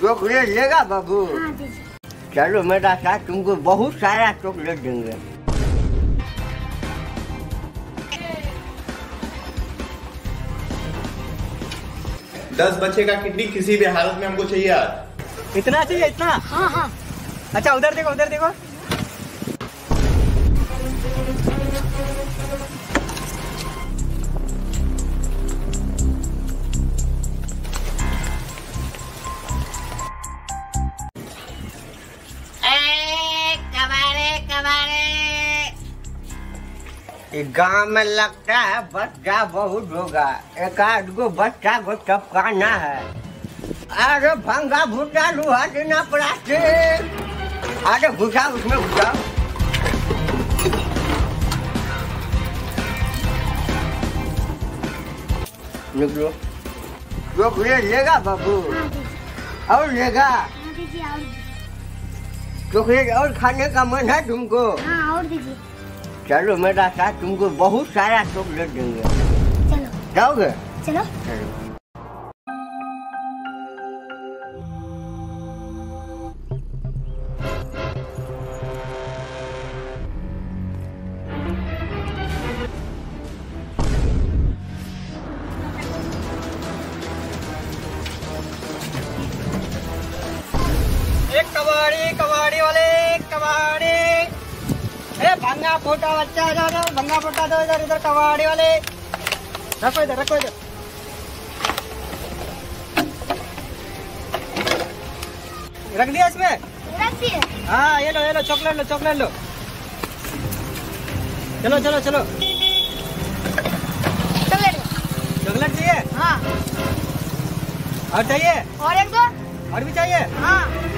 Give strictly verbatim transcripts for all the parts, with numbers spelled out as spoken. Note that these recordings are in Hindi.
चॉकलेट लेगा बाबू? हाँ दीजिए। चलो मेरा साथ तुमको बहुत सारा चॉकलेट देंगे। दस बच्चे का किडनी किसी भी हालत में हमको चाहिए आज। इतना चाहिए? इतना? हाँ हाँ। अच्छा उधर देखो, उधर देखो। गांव में लगता है बच्चा बहुत होगा, एक आध गो बच्चा को टपकाना है। अरे भंगा भूटा लोहा देना प्लास्टिक, अरे घुसा उसमें घुसा। निकलो। चॉकलेट लेगा बाबू? हाँ दीजिए। और लेगा? हाँ दीजिए और। चॉकलेट और खाने का मन है तुमको? हाँ और दीजिए। चलो मेरा साथ तुमको बहुत सारा चॉकलेट देंगे। चलो। जाओगे? चलो। चलो। एक कबाड़ी, कबाड़ी वाले, कबाड़ी। ए भंगा फोटा बच्चा इधर दो, भंगा फोटा दो इधर, इधर कबाड़ी वाले। रखो इधर, रखो इधर। रख दिया इसमें? रख दिए। हाँ ये लो, ये लो चॉकलेट लो, चॉकलेट लो। चलो चलो चलो। चॉकलेट। चॉकलेट चाहिए? हाँ। और चाहिए? और एक दो। और भी चाहिए? हाँ।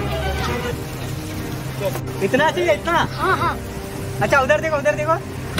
इतना चाहिए? इतना? हाँ हाँ। अच्छा उधर देखो, उधर देखो।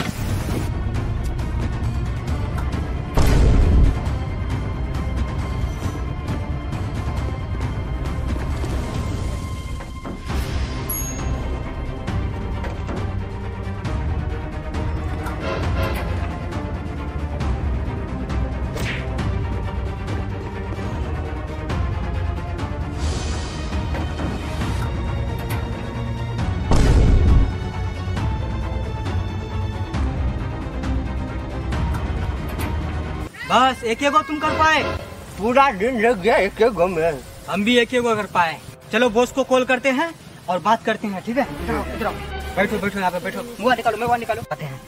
बस एक एक गो तुम कर पाए? पूरा दिन लग गया एक एक गो में। हम भी एक एक गो कर पाए। चलो बॉस को कॉल करते हैं और बात करते हैं, ठीक है? इधर आओ, बैठो बैठो यहाँ पे बैठो। मुँह निकालो, मैं निकालो। आते हैं।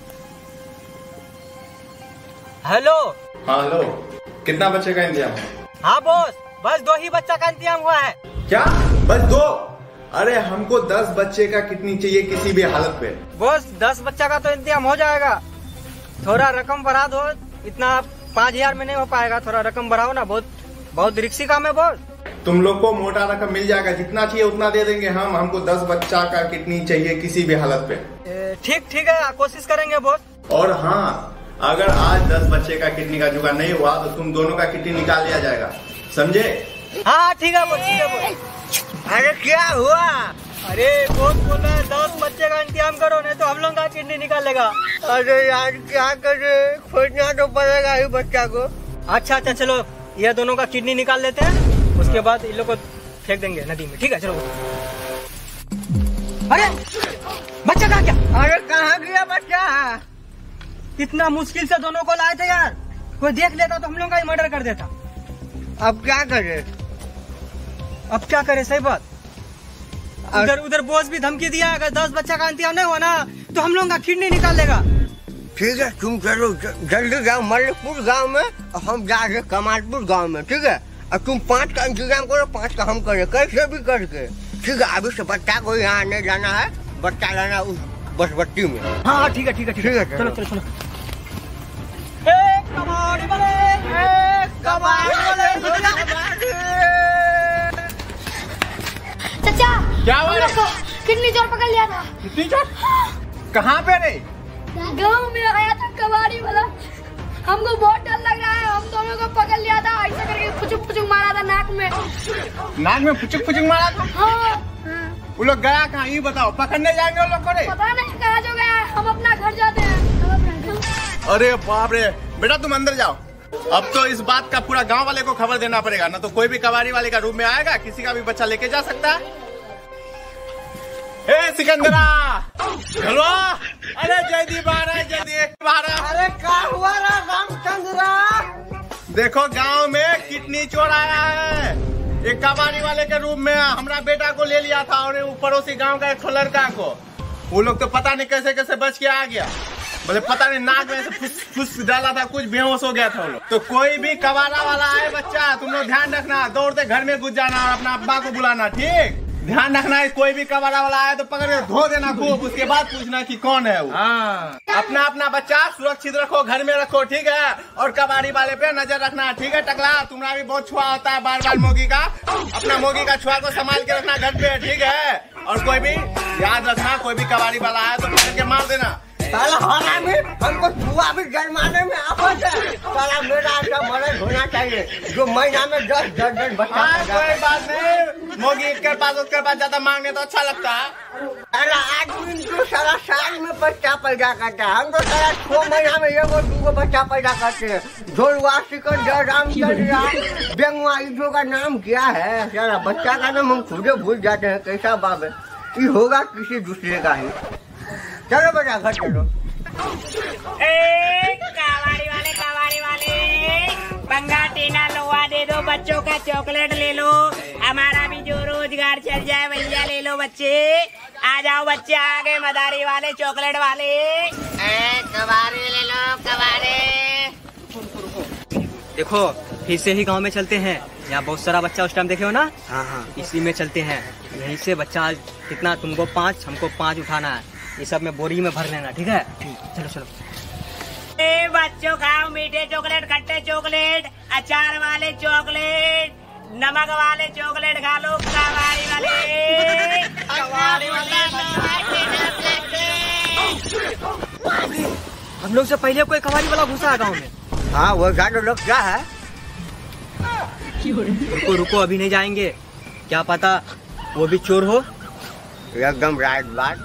हेलो। हाँ हेलो, कितना बच्चे का इंतजाम है? हाँ बॉस, बस दो ही बच्चा का इंतजाम हुआ है। क्या बस दो? अरे हमको दस बच्चे का किडनी चाहिए किसी भी हालत पे। बॉस दस बच्चा का तो इंतजाम हो जाएगा, थोड़ा रकम बढ़ा दो। इतना पाँच हजार में नहीं हो पाएगा, थोड़ा रकम बढ़ाओ ना। बहुत बहुत रिक्सी काम है बॉस। तुम लोग को मोटा रकम मिल जाएगा, जितना चाहिए उतना दे देंगे हम। हमको दस बच्चा का किडनी चाहिए किसी भी हालत पे। ठीक ठीक है, कोशिश करेंगे बॉस। और हाँ, अगर आज दस बच्चे का किडनी का जुगाड़ नहीं हुआ तो तुम दोनों का किडनी निकाल लिया जाएगा, समझे? हाँ ठीक है बॉस, ठीक है बॉस। अरे क्या हुआ? अरे बॉस बोल रहे हैं दस बच्चे का इंतजाम करो, नहीं तो हम लोग का किडनी निकालेगा। अरे यार क्या करे, खोजना तो पड़ेगा ही बच्चा को। अच्छा अच्छा चलो, ये दोनों का किडनी निकाल लेते हैं, उसके बाद इन लोग को फेंक देंगे नदी में, ठीक है? चलो। अरे बच्चा कहाँ गया? अरे कहाँ गया बच्चा? इतना मुश्किल से दोनों को लाए थे यार, कोई देख लेता तो हम लोग का ही मर्डर कर देता। अब क्या करे? अब क्या करे, सही बात। उधर उधर बॉस भी धमकी दिया, अगर दस बच्चा का इंतजाम नहीं हुआ ना तो हम लोग का किडनी निकाल लेगा। ठीक है तुम चलो जल्दी जाओ मल्लिकपुर गांव में, और हम जा रहे कमालपुर गांव में, ठीक है? और तुम पाँच का इंतजाम करो, पाँच का हम करें कैसे भी करके, ठीक है? अभी से बच्चा को यहाँ नहीं जाना है, बच्चा लाना उस बसबट्टी में। हाँ ठीक है ठीक है ठीक है, चलो चलो चलो। एक कबाड़ी वाले, एक कबाड़ी वाले। चाचा क्या हुआ रे? किडनी चोर पकड़ लिया था। कितनी चोट? कहाँ पे रे? गाँव में आया था कबाड़ी वाला, हमको बहुत डर लग रहा है, हम दोनों को पकड़ लिया था, ऐसा करके फुचुक फुचुक मारा था नाक में। नाक में फुचुक फुचुक मारा था? हाँ। वो लोग गया कहाँ ये बताओ, पकड़ने जाएंगे वो लोग को? पता नहीं कहाँ जो गया है, हम अपना घर जाते हैं। अरे बाप रे, बेटा तुम अंदर जाओ, अब तो इस बात का पूरा गांव वाले को खबर देना पड़ेगा, ना तो कोई भी कबाड़ी वाले का रूम में आएगा, किसी का भी बच्चा लेके जा सकता है। ए सिकंदरा, हेलो, अरे जयदीप बाहर है, जयदीप बाहर है। अरे क्या हुआ रे रामचंद्रा? देखो गांव में किडनी चोर आया है, एक कबाड़ी वाले के रूम में हमारा बेटा को ले लिया था और पड़ोसी गांव का एक लड़का को। वो लोग तो पता नहीं कैसे कैसे बच के आ गया, बोले पता नहीं नाक में से फुस फुस डाला था, कुछ बेहोश हो गया था वो लोग। तो कोई भी कबाड़ा वाला आए बच्चा, तुम लोग ध्यान रखना, दौड़ते घर में घुस जाना और अपना अब्बा को बुलाना, ठीक? ध्यान रखना है, कोई भी कबाड़ा वाला आए तो पकड़ के धो देना खूब, उसके बाद पूछना कि कौन है वो। हाँ। अपना अपना बच्चा सुरक्षित रखो, घर में रखो, ठीक है? और कबाड़ी वाले पे नजर रखना, ठीक है टकला? तुम्हारा भी बहुत छुआ होता है बार बार मोगी का, अपना मोगी का छुआ को संभाल के रखना घर पे, ठीक है? और कोई भी याद रखना, कोई भी कबाड़ी वाला आए तो पकड़ के मार देना। साला हरामी, हमको छुआ भी जरमाने में आफत है। साला मेरा ऐसा मदद होना चाहिए जो महीना में दस दस दस बच्चा। कोई बात नहीं, मोगी इसके पास उसके पास ज्यादा मांगने तो अच्छा लगता है। साला आदमी तो साला साल में बच्चा पैदा करता है, हम तो साला छह महीना में एगो दूगो बच्चा पैदा करते हैं। ढोलवा शिकर रामचंद्रा बेंगवा इधो का नाम क्या है? साला बच्चा का नाम हम खुदे भूल जाते हैं, कैसा बाप है? ये होगा किसी दूसरे का ही। चलो बेटा घर चलो। ए कबाड़ी वाले कबाड़ी वाले, पंगा टीना लोहा दे दो, बच्चों का चॉकलेट ले लो, हमारा भी जो रोजगार चल जाए भैया, ले लो बच्चे, आ जाओ बच्चे, आगे मदारी वाले चॉकलेट वाले। ए कबाड़ी ले लो कबाड़ी। देखो फिर से ही गांव में चलते हैं, यहाँ बहुत सारा बच्चा उस टाइम देखे हो ना? हाँ हाँ, इसी में चलते हैं। यहीं से बच्चा कितना, तुमको पाँच, हमको पाँच उठाना है, ये सब में बोरी में भर लेना, ठीक है? चलो चलो। ए बच्चों खाओ मीठे चॉकलेट, खट्टे चॉकलेट, अचार वाले चॉकलेट, नमक वाले चॉकलेट खा लो, कबाड़ी वाले कबाड़ी वाले। हम लोग से पहले कोई कबाड़ी वाला घुसा है गाँव में। हाँ वो गाड़ो लोग क्या है? रुको रुको, अभी नहीं जाएंगे, क्या पता वो भी चोर हो। एकदम राइट बात।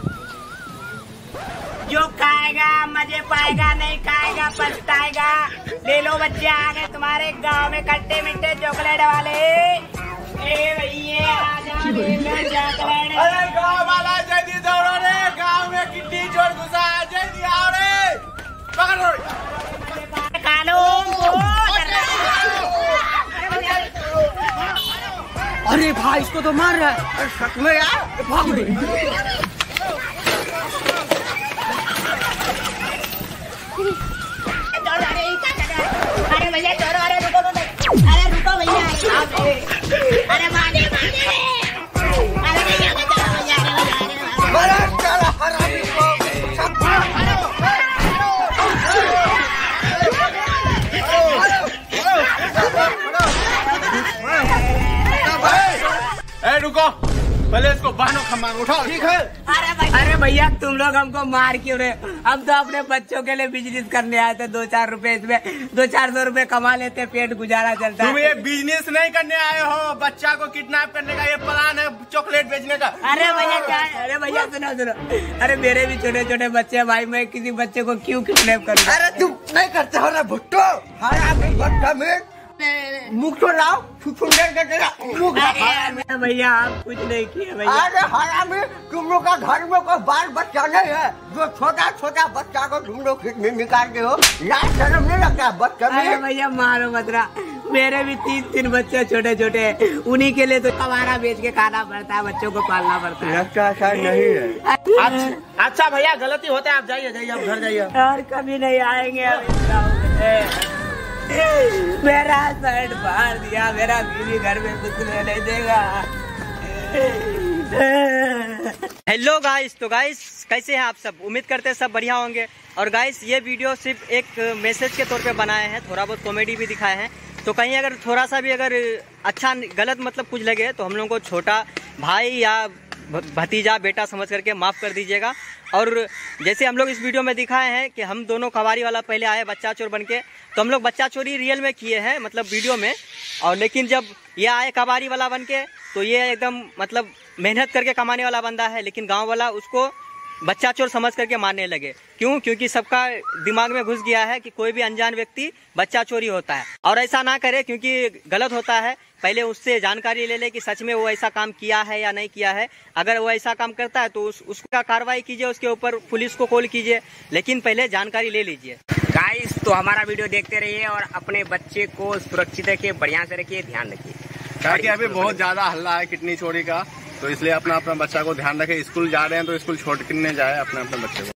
जो खाएगा मजे पाएगा, नहीं खाएगा पछताएगा। ले लो बच्चे, आ गए तुम्हारे गांव में खट्टे मीठे चॉकलेट वाले। ए भैया आ जाओ, ले लो चॉकलेट। अरे गाँव वाला जल्दी दौड़ो रे, गाँव में कितनी चोर घुसा है, जल्दी आओ रे, पकड़ो। खा लो। अरे भाई इसको तो मार रहा है। सच में यार, भाग रे। अरे भैया चोर, अरे रुको रुको, अरे रुको भैया, अरे मारे मारे, अरे भैया बचाओ भैया, बड़ा साला हरामी को ए रुको, पहले इसको बानो खम्मान उठाओ, ठीक है? अरे अरे भैया तुम लोग हमको मार क्यों रहे? हम तो अपने बच्चों के लिए बिजनेस करने आए थे, दो चार रुपए इसमें दो चार सौ रुपए कमा लेते, पेट गुजारा चलता। तुम ये बिजनेस नहीं करने आए हो, बच्चा को किडनैप करने का ये प्लान है, चॉकलेट बेचने का। अरे भैया क्या, अरे भैया सुनो सुनो, अरे मेरे भी छोटे छोटे बच्चे हैं भाई, मैं किसी बच्चे को क्यों किडनैप करूँ? अरे तुम नहीं करते हो ना भुट्टो, हरामी भट्टा में मुख तो लाओ, छुछुंदर के तेरा मुख। अरे भैया आप कुछ नहीं किए भैया। अरे हरामी, तुम लोग का घर में कोई बाल बच्चा नहीं है जो छोटा छोटा बच्चा को तुम लोग खींच में निकालते हो? लाज शर्म नहीं लगता बच्चा में? अरे भैया मारो मत, मेरे भी तीन तीन बच्चे छोटे छोटे हैं, उन्हीं के लिए तो कबाड़ा बेच के खाना पड़ता है, बच्चों को पालना पड़ता है। लगता ऐसा नहीं है। अच्छा, अच्छा भैया गलती होता है, आप जाइए जाइए, आप घर जाइए। और कभी नहीं आएंगे अब इस गाँव में। मेरा शर्ट फाड़ दिया, मेरा बीवी घर में कुछ नहीं देगा। हेलो गाइस, तो गाइस कैसे हैं आप सब? उम्मीद करते हैं सब बढ़िया होंगे। और गाइस ये वीडियो सिर्फ एक मैसेज के तौर पे बनाए हैं, थोड़ा बहुत कॉमेडी भी दिखाए हैं, तो कहीं अगर थोड़ा सा भी अगर अच्छा गलत मतलब कुछ लगे तो हम लोगों को छोटा भाई या भतीजा बेटा समझ करके माफ़ कर दीजिएगा। और जैसे हम लोग इस वीडियो में दिखाए हैं कि हम दोनों कबाड़ी वाला पहले आए बच्चा चोर बन के, तो हम लोग बच्चा चोरी रियल में किए हैं मतलब वीडियो में, और लेकिन जब ये आए कबाड़ी वाला बन के तो ये एकदम मतलब मेहनत करके कमाने वाला बंदा है, लेकिन गांव वाला उसको बच्चा चोर समझ करके मारने लगे। क्यों? क्योंकि सबका दिमाग में घुस गया है कि कोई भी अनजान व्यक्ति बच्चा चोरी होता है। और ऐसा ना करे क्योंकि गलत होता है। पहले उससे जानकारी ले ले कि सच में वो ऐसा काम किया है या नहीं किया है। अगर वो ऐसा काम करता है तो उस, उसका कार्रवाई कीजिए, उसके ऊपर पुलिस को कॉल कीजिए, लेकिन पहले जानकारी ले लीजिए। गाइस, तो हमारा वीडियो देखते रहिए और अपने बच्चे को सुरक्षित रखिए, बढ़िया से रखिए, ध्यान रखिए। ताकि अभी बहुत ज्यादा हल्ला है किडनी चोरी का, तो इसलिए अपना अपना बच्चा को ध्यान रखे। स्कूल जा रहे हैं तो स्कूल छोड़ के जाए अपने अपने बच्चे को।